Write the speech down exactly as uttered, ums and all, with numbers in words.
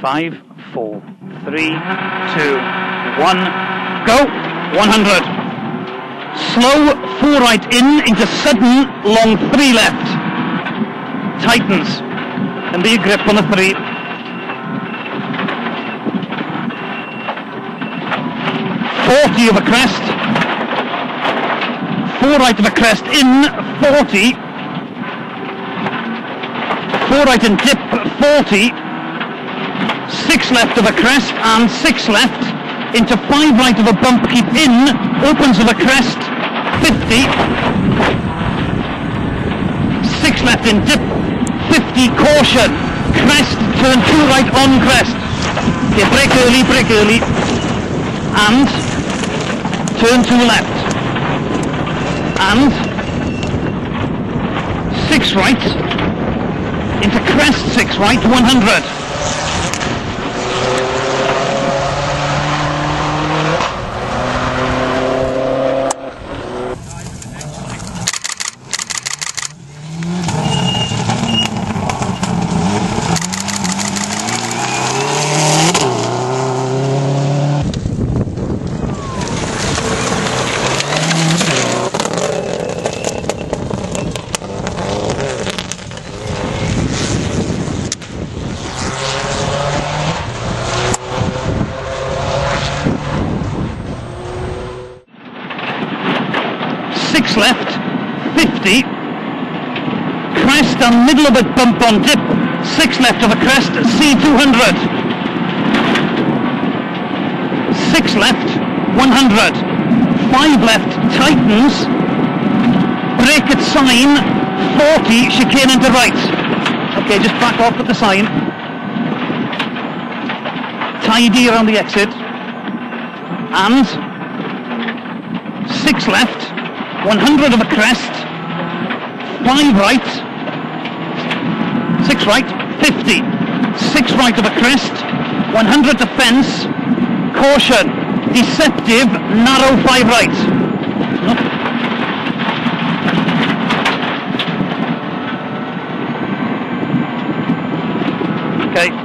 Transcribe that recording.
Five, four, three, two, one, go! one hundred. Slow four right in into sudden long three left. Tightens. And the grip on the three. forty over crest. Four right of a crest in, forty. Four right and dip, forty. Six left of a crest and six left into five right of a bump, keep in, opens of a crest, fifty. Six left in dip, fifty, caution, crest, turn two right on crest. Okay, brake early, brake early, and turn two left, and six right, into crest, six right, one hundred. Six left, fifty, crest and middle of a bump on dip, six left of a crest, C two hundred, six left, one hundred, five left, tightens, brake at sign, forty, chicane into right. Okay, just back off at the sign, tidy around the exit, and six left, one hundred of a crest, five right, six right, fifty, six right of a crest, one hundred to fence, caution, deceptive, narrow five right. Okay.